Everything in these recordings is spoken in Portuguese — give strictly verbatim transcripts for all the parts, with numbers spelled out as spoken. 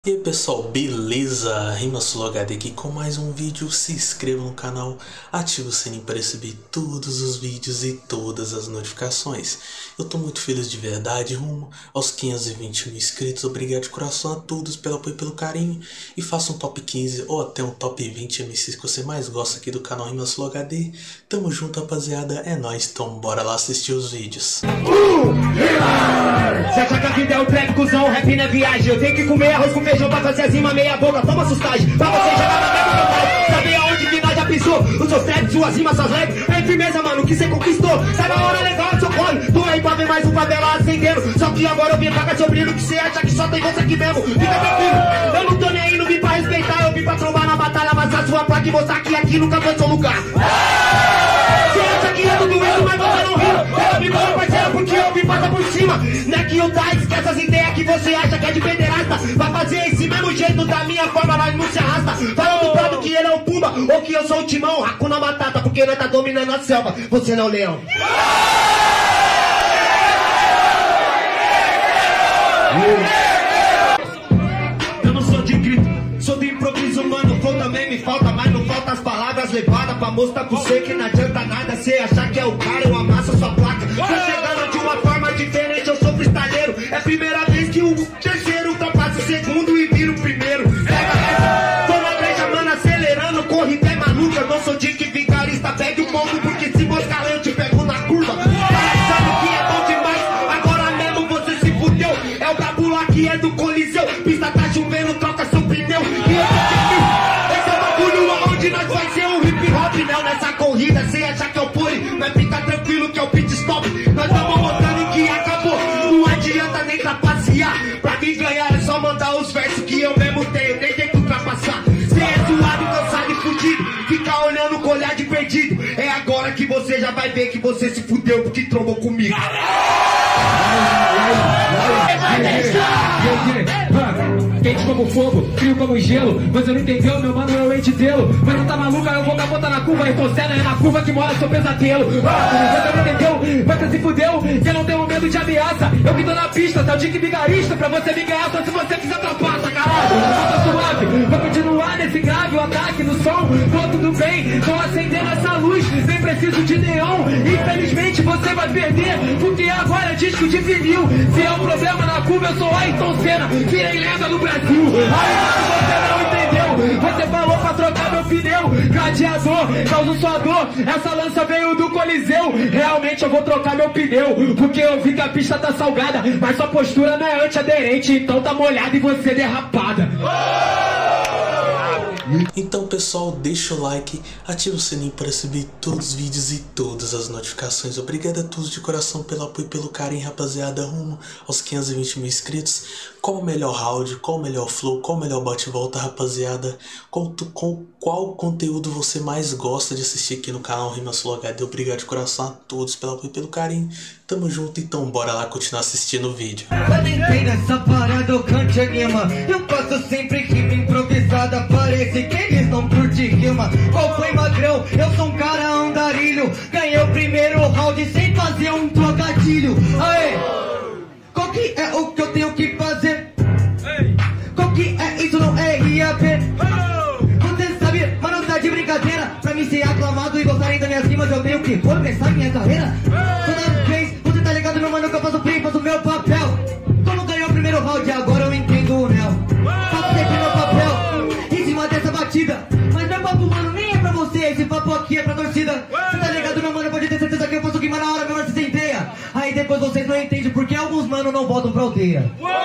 E aí pessoal, beleza? RimaSoloHD aqui com mais um vídeo. Se inscreva no canal, ative o sininho para receber todos os vídeos e todas as notificações. Eu tô muito feliz de verdade, rumo aos quinhentos e vinte mil inscritos. Obrigado de coração a todos pelo apoio e pelo carinho. E faça um top quinze ou até um top vinte M Cs que você mais gosta aqui do canal RimaSoloHD. Tamo junto, rapaziada, é nóis, então bora lá assistir os vídeos. Você acha que a vida é o trap, cuzão, rap na viagem. Eu tenho que comer arroz com feijão pra fazer rima meia boca, toma sustagem. Pra você jogar na terra do pai, saber aonde que nós já pisou. Os seus traps, suas rimas, suas leves, é firmeza, mano, que você conquistou. Sabe a hora legal do seu colo, tô aí pra ver mais um favela acendendo. Só que agora eu vim pra cá te obrindo, que você acha que só tem você aqui mesmo. Fica tranquilo, eu não tô nem aí, não vim pra respeitar. Eu vim pra trombar na batalha, amassar sua placa e mostrar que aqui nunca foi seu lugar. Você acha que é tudo isso, mas você não riu. Eu vim pra parceiro porque eu vim passar por cima. Não é que eu tá, esquece essas ideias que você acha que é de pederasta. Vai fazer esse mesmo jeito da minha forma, nós não se arrasta. Falando do brado que ele é o Pumba, ou que eu sou o Timão, Hakuna Matata, porque nós tá dominando a selva, você não é o leão. Eu não sou de grito, sou de improviso, mano. Flow também me falta, mas não falta as palavras levadas pra mostrar pra você que não adianta nada. Cê achar que é o cara, eu amasso a sua placa. Tô chegando de uma forma diferente, eu sou freestyleiro. É a primeira vez que o terceiro ultrapassa o segundo e vira o primeiro. Pega essa, tô na brecha, mano, acelerando, corrida é maluca. Eu não sou de que vigarista, pegue o ponto, porque se moscar eu te pego na curva. Sabe que é bom demais, agora mesmo você se fudeu. É o brabo lá que é do Coliseu, pista tá chovendo, troca seu pneu. E eu tô esse é o bagulho aonde nós vai ser um hip hop. Não nessa corrida, cê acha que é o pole, mas fica tranquilo que é o pit stop. Nós tamo mostrando que acabou, não adianta nem trapacear. Pra mim ganhar é só mandar os versos que eu mesmo tenho, nem tem que ultrapassar. Cê é suado, cansado e fudido, fica olhando com olhar de perdido. É agora que você já vai ver que você se fudeu porque trombou comigo. Quente como fogo, frio como gelo. Você não entendeu, meu mano, eu hei de tê-lo. Mas não tá maluca, eu vou dar na curva. Eu tô cena, é na curva que mora seu pesadelo. Ah, você não entendeu, você se fudeu. Você não tem um medo de ameaça. Eu que tô na pista, tá o dick vigarista. Pra você me ganhar, só se você quiser trapaça, caralho. Eu tô suave, vou continuar nesse grave. O ataque no som, tô tudo bem. Tô acendendo essa luz, nem preciso de neon. Infelizmente você vai perder, porque agora é disco de vinil. Se é um problema na curva, eu sou Ayrton Senna. Virei lenda no Brasil. Aí você não entendeu. Você falou pra trocar meu pneu. Gladiador, causa sua dor. Essa lança veio do Coliseu. Realmente eu vou trocar meu pneu, porque eu vi que a pista tá salgada, mas sua postura não é antiaderente, então tá molhada e você derrapada. Então pessoal, deixa o like, ativa o sininho para receber todos os vídeos e todas as notificações. Obrigado a todos de coração pelo apoio e pelo carinho, rapaziada, rumo aos quinhentos e vinte mil inscritos. Qual o melhor round, qual o melhor flow, qual o melhor bate-volta, rapaziada? Qual, tu, qual, qual conteúdo você mais gosta de assistir aqui no canal RimaSoloHD? Obrigado de coração a todos pelo apoio e pelo carinho. Tamo junto, então bora lá continuar assistindo o vídeo. Quando entrei nessa parada eu cante anima. Eu faço sempre rima improvisada, parece que eles não curtem rima. Qual foi, magrão? Eu sou um cara andarilho. Ganhei o primeiro round sem fazer um trocadilho. Aê! Qual que é o que eu tenho que fazer? Qual que é isso? Não é I A P. Você sabe, mas não tá de brincadeira. Pra mim ser aclamado e gostarem das minhas rimas, eu tenho que começar minha carreira. Toda vez, você tá ligado, meu mano, que eu faço free, faço meu papel. Como ganhou o primeiro round, agora eu entendo o Neo. Faço sempre meu papel em cima dessa batida. Mas meu papo, mano, nem é pra você. Esse papo aqui é pra torcida. Você tá ligado, meu mano, pode ter certeza que eu faço rima na hora, meu mano, se centeia. Aí depois vocês não entendem porque alguns mano não voltam pra aldeia.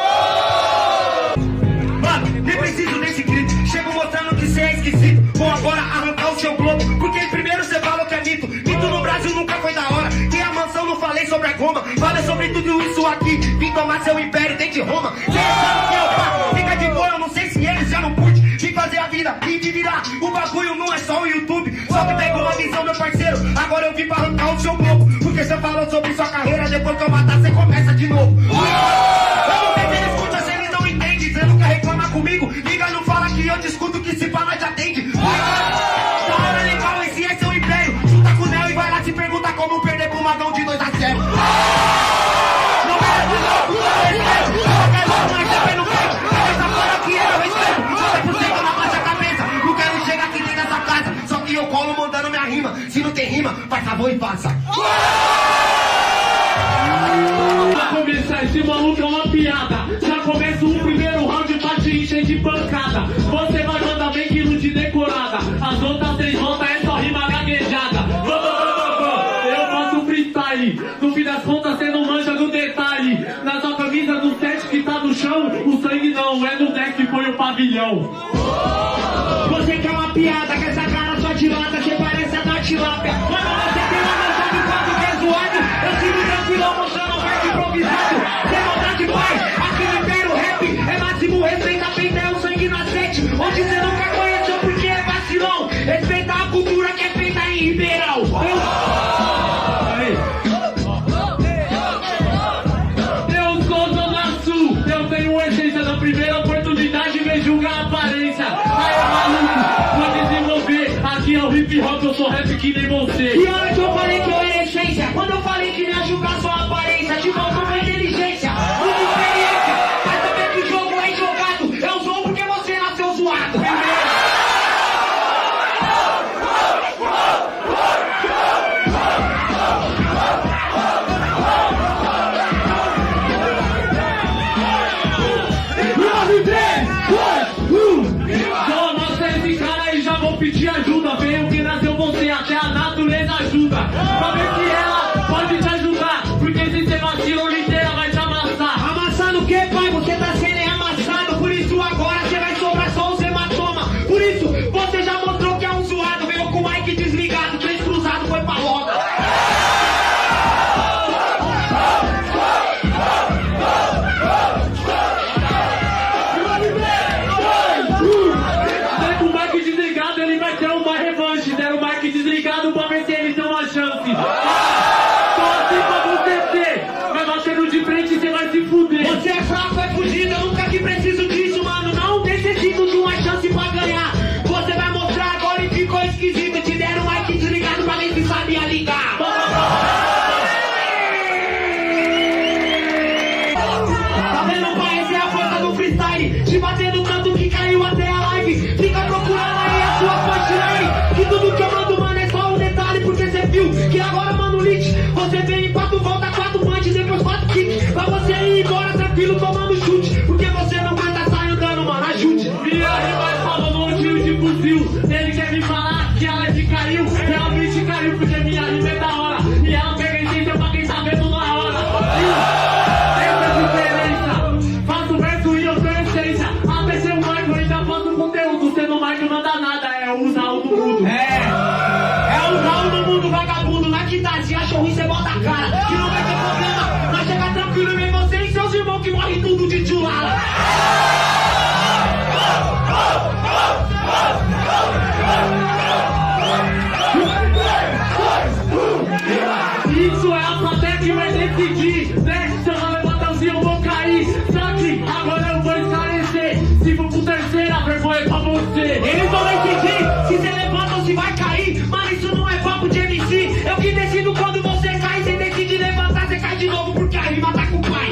Mano, nem preciso desse grito. Chego mostrando que cê é esquisito. Vou agora arrancar o seu globo, porque primeiro cê falou que é mito. Mito no Brasil nunca foi da hora. Que a mansão não falei sobre a goma. Falei sobre tudo isso aqui. Vim tomar seu império dentro de Roma. Cê sabe que é o papo, fica de boa. Eu não sei se eles já não curtem. Vim fazer a vida e de virar. O bagulho não é só o YouTube. Só que pegou uma visão, meu parceiro. Agora eu vim pra arrancar o seu globo, porque cê falou sobre sua carreira. Depois que eu matar, cê começa de novo. Eu não sei se ele escuta, se ele não entende. Cê nunca reclama comigo. Liga, não fala que eu te escuto, que se fala te atende. Da hora legal, esse é seu império. Junta com o Neo e vai lá te perguntar como perder pro magão de dois a zero. Não é de novo, não é sério. Não é louco, mas também não quer. Essa fora aqui é gravou e passa. Pra começar, esse maluco é uma piada. Já começa o primeiro round pra te encher de pancada. Você vai mandar bem quilo de decorada. As outras três voltas é só rima gaguejada. Eu faço freestyle. No fim das contas, cê não manja do detalhe. Na sua camisa do set que tá no chão, o sangue não é no deck que foi o pavilhão. Você quer uma piada, com essa cara só de lata, você parece a da tilápia. Quando você tem uma noção de quanto que é zoado, eu sigo tranquilo, mostrando um verso improvisado. Sem maldade faz, aqui no Império Rap é máximo respeito, a peita é o sangue na sete. Onde você nunca conheceu porque é vacilão. Respeita a cultura que é feita em Ribeirão. Eu... Eu sou Zona Sul, eu tenho essência da primeira oportunidade, vem julgar a aparência. Aí é maluco, vou desenvolver. Aqui é o hip hop, eu sou rap que nem você. E olha que eu falei que eu era essência. Quando eu falei que ia julgar sua aparência, te faltou uma inteligência, muita experiência. Mas também que o jogo é jogado. Eu sou porque você nasceu zoado. Pedir ajuda, veio que nasceu você, até a natureza ajuda. Pra ver se ela pode te ajudar, porque se você vacilou inteira vai te amassar. Amassar no que, pai? Você tá sendo amassado. Por isso agora você vai sobrar só os hematoma. Por isso você já mostrou que é um zoado. Veio com o mic desligado, três cruzado, foi pra roda. Ele vai ter uma revanche, deram o mic desligado pra ver se ele tem uma chance. Só assim pra você ter, mas batendo de frente você vai se fuder. Você é fraco, é fugido, eu nunca que preciso disso, mano. Não necessito de uma chance pra ganhar. Você vai mostrar agora e ficou esquisito. Te deram o mic desligado pra ver se sabia ligar. Tá vendo, pai? Essa é a força do freestyle. Te batendo tanto que caiu até a live. Fica procurando aí a sua punchline, que tudo que eu mando, mano, é só um detalhe. Porque você viu que agora, mano, Lich, você vem em quatro voltas, quatro punch, depois quatro kicks, pra você ir embora tranquilo tomando chute. Porque você não aguenta sair andando, mano, ajude. Minha rima é fala no tiro de fuzil. Ele quer me falar que ela te caiu, realmente caiu, porque minha rima é da hora. E ela pega essência pra quem tá vendo na hora. Essa é a diferença. Faço verso e eu tenho essência. Até ser o Michael ainda faço conteúdo. Você no Michael não dá nada, é usar o do mundo. É, é usar o do mundo vagabundo. Na quinta, se acha ruim, você bota a cara, que não vai ter problema. Nós chega tranquilo, vem você e seus irmãos que morrem tudo de tchulala. Isso é a plateia que vai decidir, né? Se eu não levantar o eu vou cair. Só que agora eu vou esclarecer. Se for pro terceiro, a vergonha é pra você. Eles vão decidir se você levanta ou se vai cair. Mano, isso não é papo de M C. Eu que decido quando você cai. Você decide levantar, você cai de novo porque a rima tá com o pai.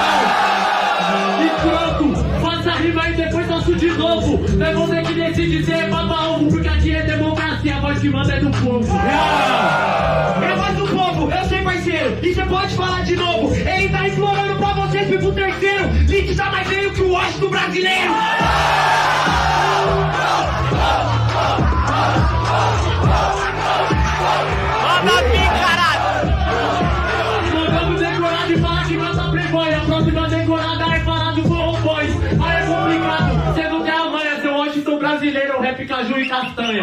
E pronto, faça a rima e depois faço de novo. Não é você que decide se é baba ovo, porque aqui é democracia, a voz que manda é do povo. É a voz do povo, eu sei, parceiro. E você pode falar de novo. Ele tá implorando pra vocês vir pro terceiro. Lich tá mais veio que o Washington brasileiro. Manda aqui, caralho! Mandamos decorado e falar que mata playboy. A próxima decorada é falar do Forró Boys. Aí é complicado, você não tem amanhã, seu Washington brasileiro, rap caju e castanha.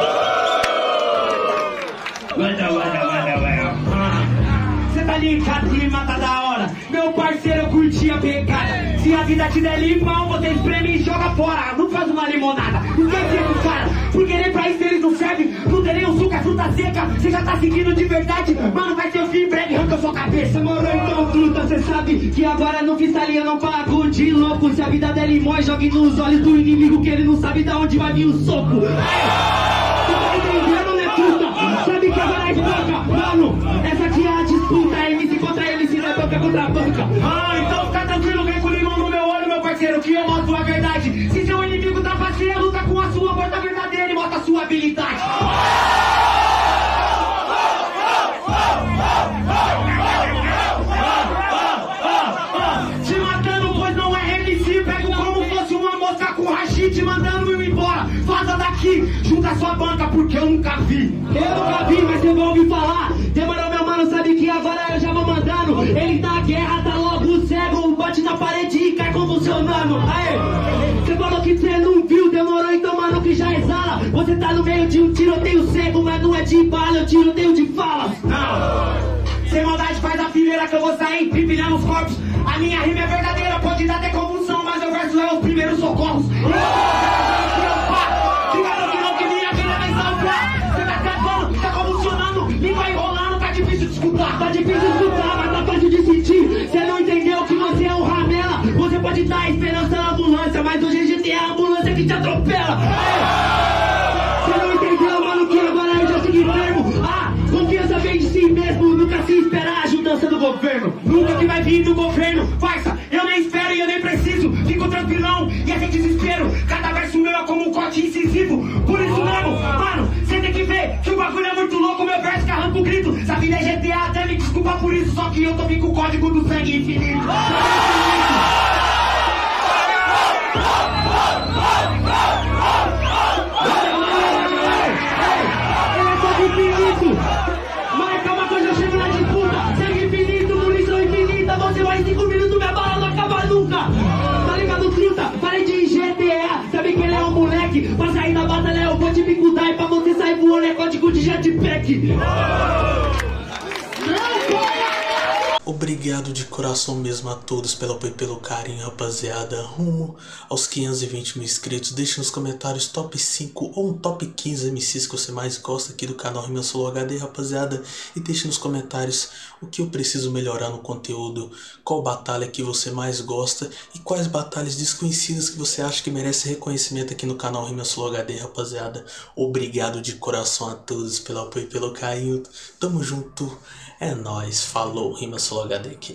Manda, manda, manda, manda. Cê tá ligado que rima tá da hora. Meu parceiro, eu curti a pegada. Se a vida te der limão, você espreme e joga fora. Não faz uma limonada. Esquece dos caras, porque nem pra isso eles não servem. Não tem nem o suco, é fruta seca. Você já tá seguindo de verdade. Mano, vai ser o fim em breve, arranca sua cabeça. Mano, então fruta, cê sabe que agora no freestyle eu não pago de louco. Se a vida der limão, jogue nos olhos do inimigo, que ele não sabe da onde vai vir o soco. Cê tá entendendo, né, truta? Sabe que agora é boca, mano. Essa aqui é a disputa, é M C contra M C, não é banca contra banca. Ah, então fica tranquilo, vem com limão no meu olho, meu parceiro, que eu mostro a verdade. Se seu inimigo tá faceiro, luta com a sua porta verdadeira e mostra a sua habilidade. te mandando eu ir embora. Vaza daqui, junta sua banca, porque eu nunca vi. Eu nunca vi, mas você vai ouvir falar. Demorou, meu mano, sabe que agora eu já vou mandando. Ele tá na guerra, tá logo cego, bate na parede e cai convulsionando. Aê, você falou que você não viu, demorou, então mano que já exala. Você tá no meio de um tiroteio cego, mas não é de bala, eu tiroteio de falas. Não, sem maldade faz a fileira que eu vou sair empilhando os corpos. A minha rima é verdadeira, pode dar até convulsão, mas eu verso é os primeiros socorros. Ficaram que não, que minha vida vai salvar. Você tá travando, tá convulsionando, língua enrolando, tá difícil de escutar. Tá difícil de escutar, mas tá fácil de sentir. Você não entendeu que você é um ramela. Você pode dar esperança na ambulância, mas hoje a gente é a ambulância que te atropela. Você não entendeu, mano, que agora eu já segui firme. Ah, confiança vem de si mesmo, nunca se esperar a ajudança do governo. Nunca que vai vir do governo, farsa, eu nem espero e eu nem preciso. Fico tranquilão e é sem desespero. Cada verso meu é como um corte incisivo. Por isso mesmo, mano, cê tem que ver que o bagulho é muito louco. Meu verso que arranca o grito. Essa vida é G T A, até me desculpa por isso. Só que eu tô vindo com o código do sangue infinito. Marca uma coisa, eu chego na disputa. Sangue infinito, munição infinita. Você vai em cinco minutos, minha bala não acaba nunca. Tá ligado, truta? Falei de G T A. Sabe que ele é um moleque. Pra sair da batalha eu vou te bicudar. E pra você sair voando é código de jetpack. Obrigado de coração mesmo a todos pelo apoio e pelo carinho, rapaziada. Rumo aos quinhentos e vinte mil inscritos. Deixe nos comentários top cinco ou um top quinze M Cs que você mais gosta aqui do canal Rima Solo H D, rapaziada. E deixe nos comentários o que eu preciso melhorar no conteúdo, qual batalha que você mais gosta e quais batalhas desconhecidas que você acha que merece reconhecimento aqui no canal Rima Solo H D, rapaziada. Obrigado de coração a todos pelo apoio e pelo carinho. Tamo junto. É nóis, falou, Rima Solo H D aqui.